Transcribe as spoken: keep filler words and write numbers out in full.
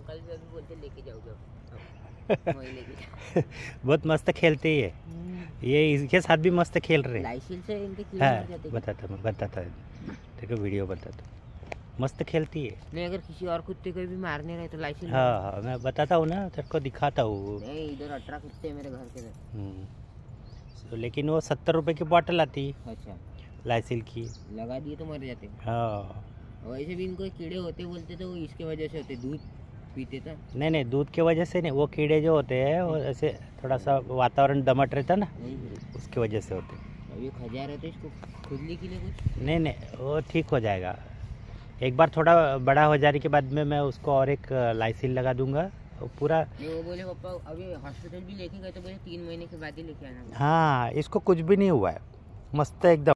कल भी अभी बोलते लेके जाओ जाओ वही लेके बहुत मस्त खेलते ही है ये, इसके साथ भी मस्त खेल रहे हैं। लाइसेंस से इनके कीड़े हाँ मर जाते हैं। बताता मैं बताता देखो वीडियो बताता, मस्त खेलती है। नहीं अगर किसी और कुत्ते को भी मारने रहे तो लाइसेंस। हाँ हाँ मैं बताता हूँ ना, तेरे को दिखाता हूँ। नहीं इधर अठारह कुत्ते हैं मेरे घर के इधर। तो लेकिन वो सत्तर रुपए की बॉटल आती। अच्छा लाइसिल की लगा दिए तो मर जाते। हाँ वैसे भी इनको कीड़े होते बोलते तो इसके वजह से होते, दूध पीते था। नहीं नहीं दूध की वजह से नहीं, वो कीड़े जो होते हैं वो ऐसे थोड़ा सा वातावरण दमट रहता ना, उसकी वजह से होते। अभी खजा रहे तो इसको खुजली के लिए कुछ नहीं नहीं वो ठीक हो जाएगा, एक बार थोड़ा बड़ा हो जाने के बाद में मैं उसको और एक लाइसिल लगा दूंगा पूरा। नहीं वो बोले पापा अभी हॉस्पिटल भी लेके गए तो बोले तीन महीने के बाद ही लेके आना। हाँ इसको कुछ भी नहीं हुआ है, मस्त है एकदम।